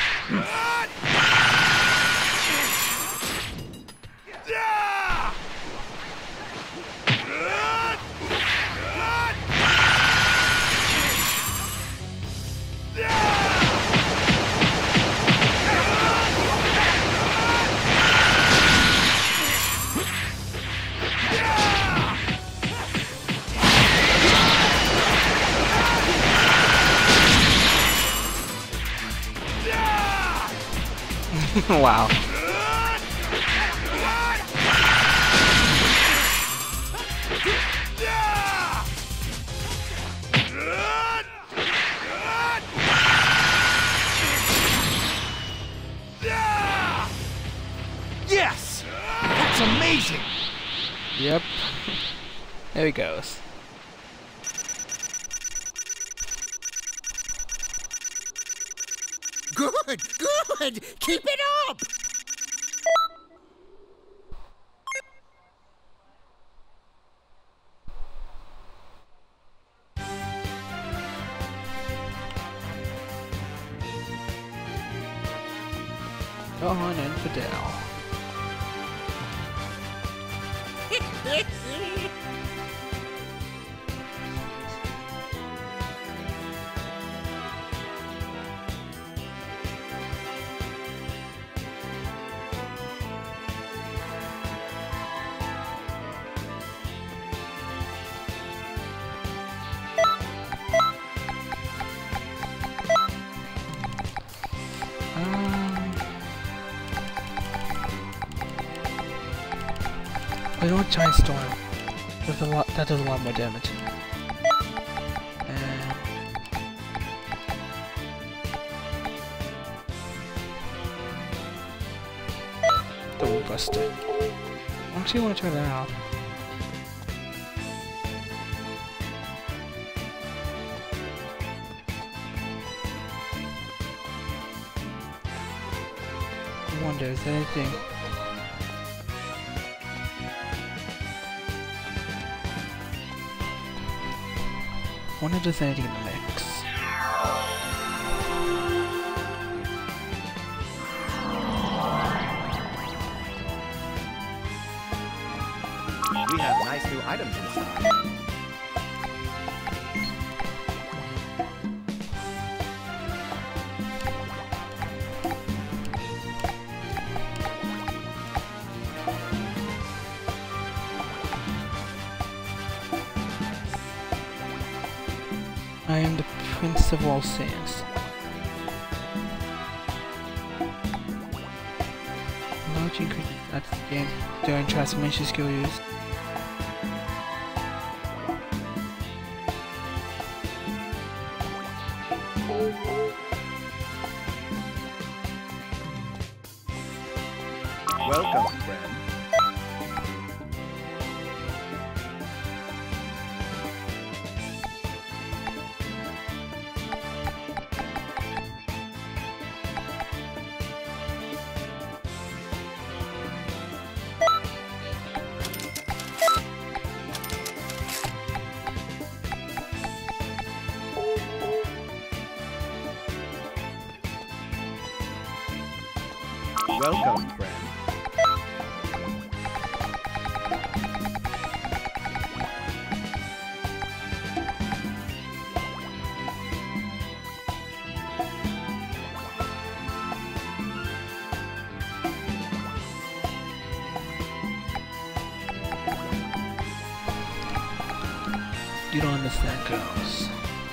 Wow. Yes! That's amazing! Yep. There he goes. Good, good! Keep it up! Go on, infidel. Um, we don't giant storm. There's a lot. That does a lot more damage. And Dome Buster. I actually want to try that out. I wonder, is there anything? I wonder if there's anything in the mix. We have nice new items in stock. I am the Prince of all sins. Large increase at the game during transformation skill use. Welcome, friend. Welcome, friend. You don't understand, girls.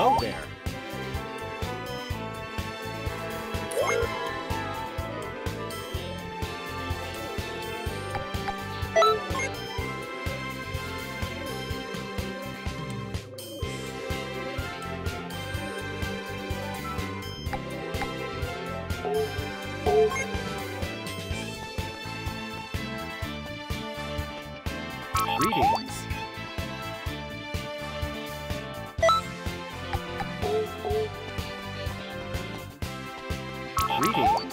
Hello there. Greetings. Greetings.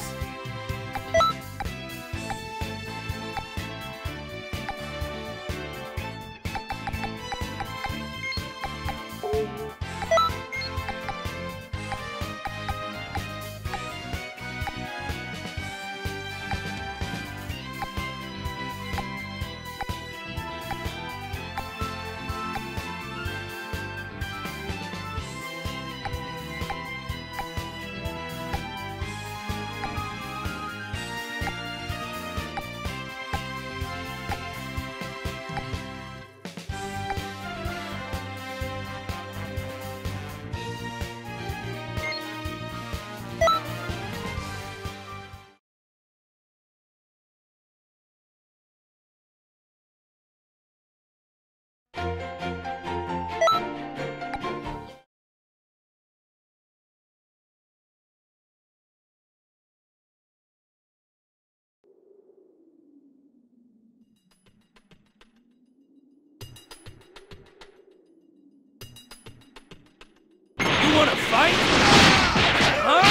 You wanna fight? Huh?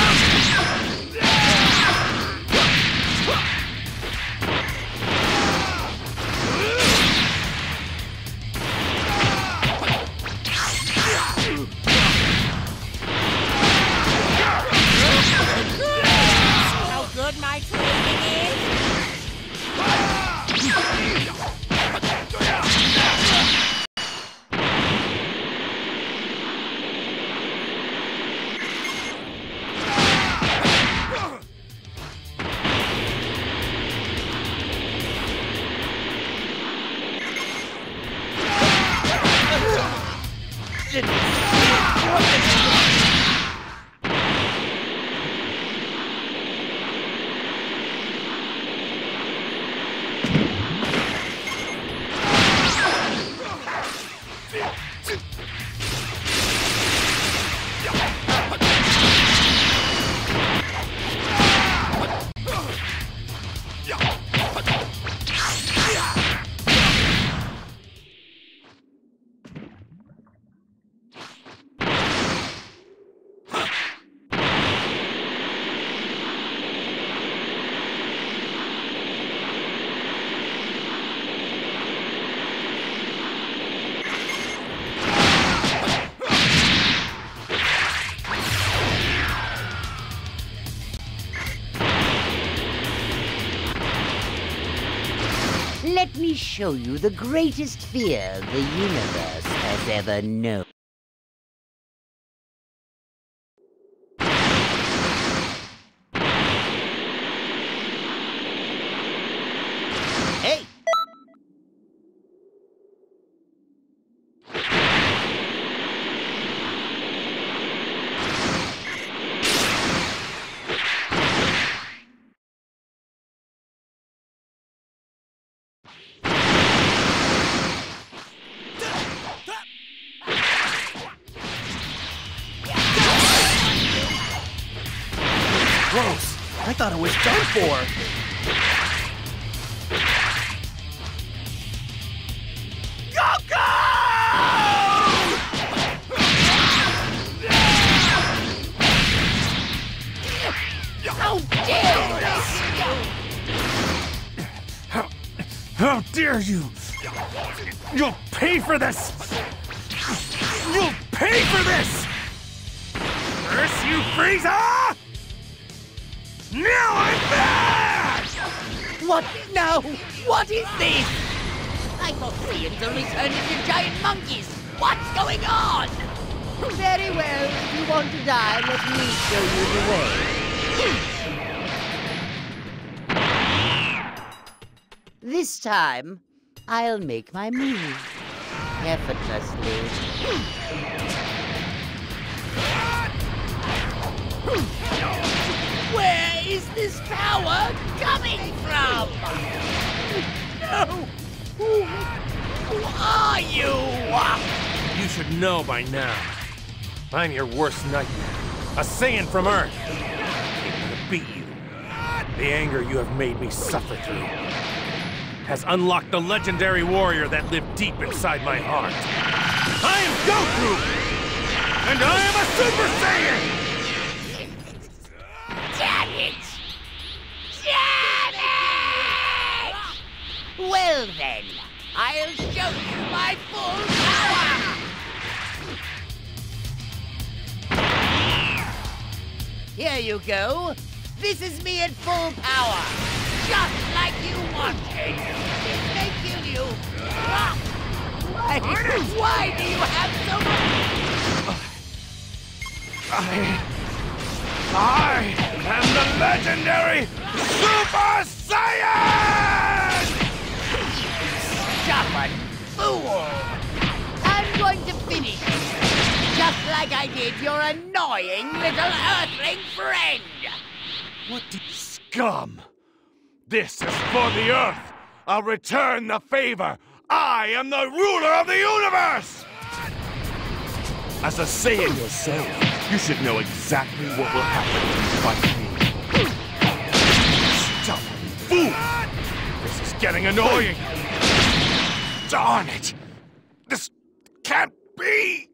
How good my training is? Let me show you the greatest fear the universe has ever known. Hey! Gross. I thought it was done for. Go, go! How dare you! How, how dare you! You'll pay for this! You'll pay for this! Curse you, Frieza! Now I'm back! What now? What is this? I thought Saiyans only turned into giant monkeys. What's going on? Very well. If you want to die, let me show you the way. This time, I'll make my move effortlessly. is this power coming from? No! Who, who are you? You should know by now. I'm your worst nightmare. A Saiyan from Earth. I'm gonna beat you. The anger you have made me suffer through has unlocked the legendary warrior that lived deep inside my heart. I am Goku! And I am a Super Saiyan! Damn it! Damn it! Well then, I'll show you my full power! Here you go. This is me at full power. Just like you wanted. This may kill you. Ah! Why? Why do you have so much? I... I am the legendary Super Saiyan! Stubborn fool! I'm going to finish you. Just like I did your annoying little earthling friend! What the scum? This is for the Earth! I'll return the favor! I am the ruler of the universe! As a Saiyan yourself, you should know exactly what will happen when you fight me. Stubborn fool! This is getting annoying! Darn it! This can't be!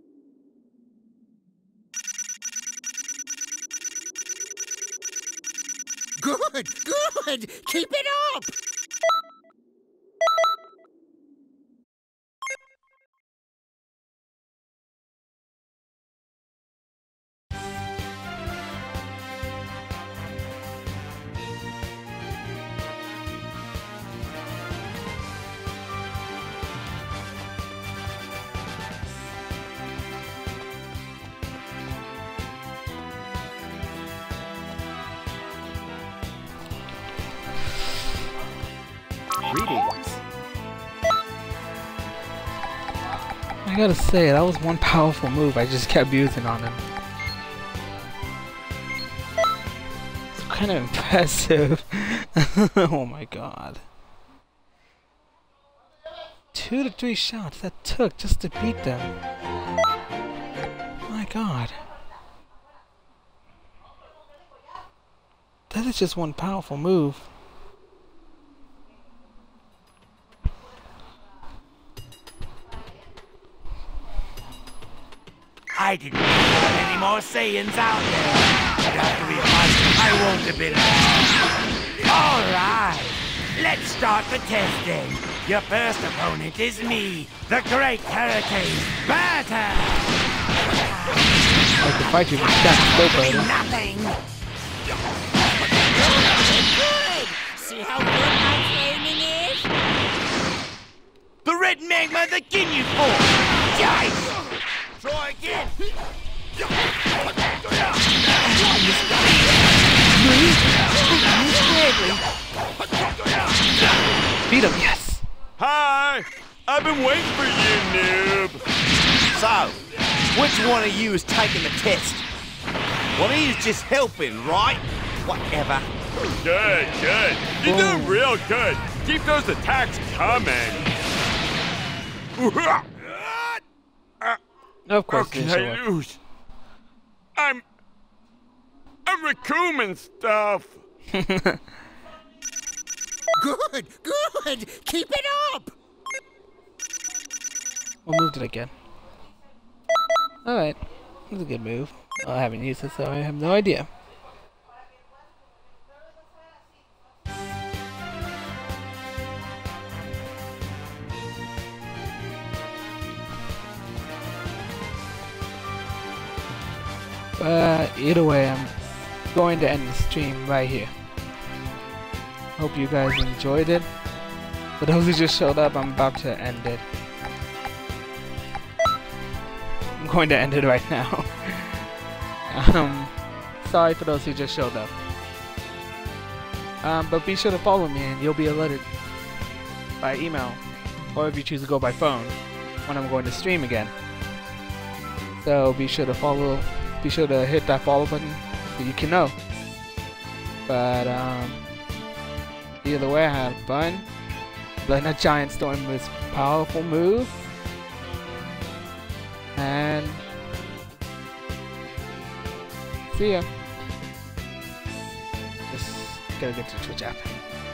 Good, good! Keep it up! Greetings. I gotta say, that was one powerful move I just kept using on him. It's kind of impressive. Oh my god. Two to three shots that took just to beat them. My god. That is just one powerful move. I didn't know there were any more Saiyans out there. But after we fight, I won't have been all right, let's start the testing. Your first opponent is me, the Great Hurricane Batter. I can fight you with that scope Be at nothing. Good! See how good my training is? The red magma that Ginyu force. Yikes! Try again. Beat him, yes! Hi! I've been waiting for you, noob. So, which one of you is taking the test? One of you's just helping, right? Whatever. Good, good. You're doing real good. Keep those attacks coming. Of course, How can they show I up. lose? I'm... I'm Raccoon and stuff. Good, good! Keep it up! What move did I get? Alright, that's a good move. Well, I haven't used it, so I have no idea. But either way, I'm going to end the stream right here. Hope you guys enjoyed it. For those who just showed up, I'm about to end it. I'm going to end it right now. um, sorry for those who just showed up. Um, but be sure to follow me and you'll be alerted by email, or if you choose to go by phone, when I'm going to stream again. So be sure to follow, be sure to hit that follow button so you can know. But um, either way, I had fun. Letting a giant storm this powerful move. And see ya. Just gotta get to the Twitch app.